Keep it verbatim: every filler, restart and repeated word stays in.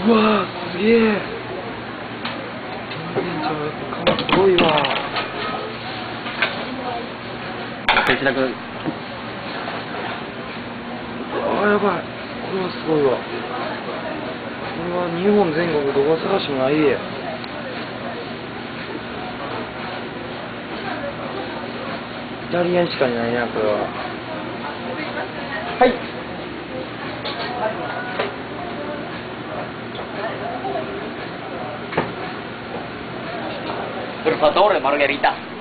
うわーすげえ。店長やっぱ顔すごいわ。 手品君。 あーやばい。これはすごいわ。これは日本全国どこ探してもないで。イタリアンしかいないなこれは。はい。 Per favore, Margherita.